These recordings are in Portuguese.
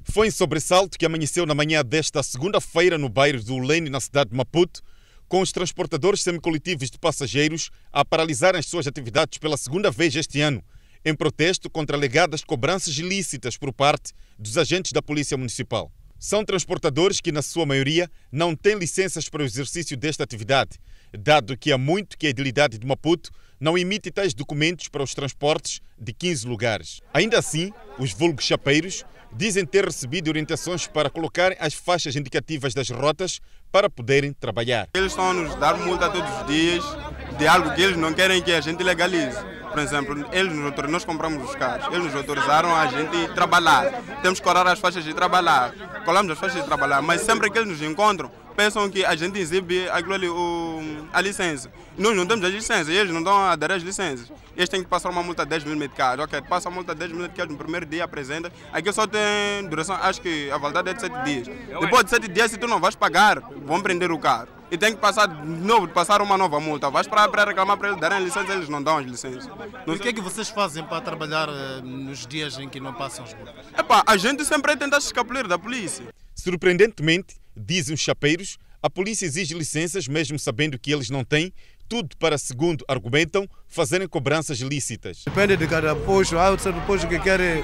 Foi em sobressalto que amanheceu na manhã desta segunda-feira no bairro do Lene, na cidade de Maputo, com os transportadores semicoletivos de passageiros a paralisarem as suas atividades pela segunda vez este ano, em protesto contra alegadas cobranças ilícitas por parte dos agentes da Polícia Municipal. São transportadores que, na sua maioria, não têm licenças para o exercício desta atividade, dado que há muito que a edilidade de Maputo não emite tais documentos para os transportes de 15 lugares. Ainda assim, os vulgos chapeiros dizem ter recebido orientações para colocarem as faixas indicativas das rotas para poderem trabalhar. Eles estão a nos dar multa todos os dias de algo que eles não querem que a gente legalize. Por exemplo, nós compramos os carros, eles nos autorizaram a gente trabalhar. Temos que colar as faixas de trabalhar. Colamos as faixas de trabalhar, mas sempre que eles nos encontram, pensam que a gente exibe aquilo ali, a licença. Nós não temos as licenças, eles não dão a aderir às licenças. Eles têm que passar uma multa de 10 mil meticais. Ok, passa a multa de 10 mil meticais no primeiro dia, apresenta. Aqui só tem duração, acho que a validade é de 7 dias. Depois de 7 dias, se tu não vais pagar, vão prender o carro. E tem que passar de novo, passar uma nova multa. Vais para reclamar para eles darem a licença, eles não dão as licenças. E o que é que vocês fazem para trabalhar nos dias em que não passam as multas? A gente sempre tenta se escapulir da polícia. Surpreendentemente, dizem os chapeiros, a polícia exige licenças mesmo sabendo que eles não têm, tudo para, segundo argumentam, fazerem cobranças ilícitas. Depende de cada posto. Há certo posto que querem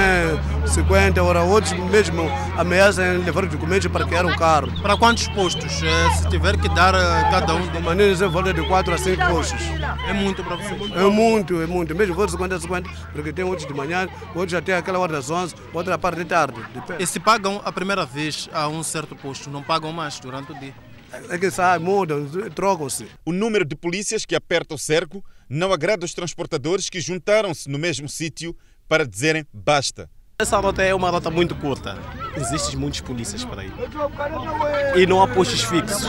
150, ora outros mesmo ameaçam levar documentos para criar um carro. Para quantos postos? Se tiver que dar cada um? De maneira em volta de 4 a 5 postos. É muito para vocês? É muito. Mesmo for 50, porque tem outros de manhã, outros até aquela hora das 11, outra parte de tarde. E se pagam a primeira vez a um certo posto, não pagam mais durante o dia? É que sai, mudam, trocam-se. O número de polícias que aperta o cerco não agrada os transportadores que juntaram-se no mesmo sítio para dizerem basta. Essa rota é uma rota muito curta. Existem muitos polícias por aí. E não há postos fixos.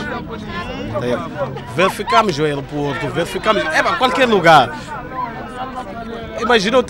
Verificamos o aeroporto, verificamos qualquer lugar. Imagina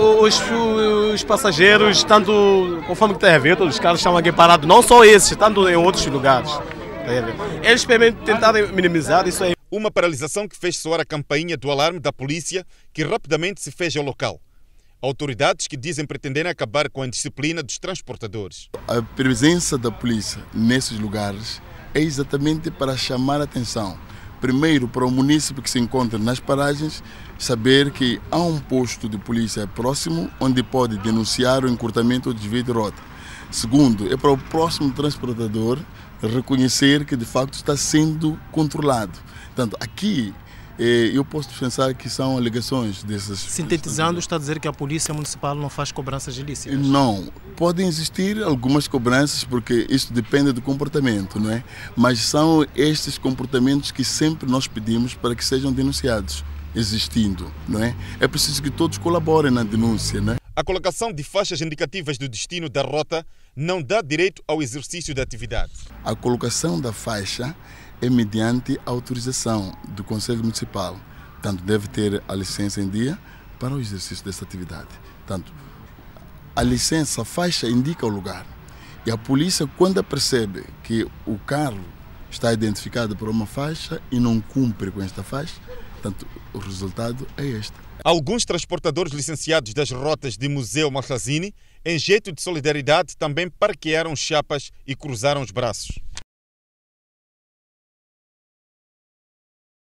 os passageiros, tanto conforme que está a ver, todos os carros estão aqui parados, não só esses, tanto em outros lugares. Eles tentaram minimizar isso aí. Uma paralisação que fez soar a campainha do alarme da polícia, que rapidamente se fez ao local. Autoridades que dizem pretenderem acabar com a indisciplina dos transportadores. A presença da polícia nesses lugares é exatamente para chamar a atenção. Primeiro, para o munícipe que se encontra nas paragens, saber que há um posto de polícia próximo onde pode denunciar o encurtamento ou desvio de rota. Segundo, é para o próximo transportador reconhecer que de facto está sendo controlado. Portanto, aqui eu posso pensar que são alegações dessas... Sintetizando, está a dizer que a Polícia Municipal não faz cobranças ilícitas? Não, podem existir algumas cobranças porque isso depende do comportamento, não é? Mas são estes comportamentos que sempre nós pedimos para que sejam denunciados, existindo, não é? É preciso que todos colaborem na denúncia, não é? A colocação de faixas indicativas do destino da rota não dá direito ao exercício da atividade. A colocação da faixa é mediante autorização do Conselho Municipal. Portanto, deve ter a licença em dia para o exercício dessa atividade. Portanto, a licença, a faixa indica o lugar. E a polícia, quando percebe que o carro está identificado por uma faixa e não cumpre com esta faixa, portanto, o resultado é este. Alguns transportadores licenciados das rotas de Museu Malhazine, em jeito de solidariedade, também parquearam chapas e cruzaram os braços.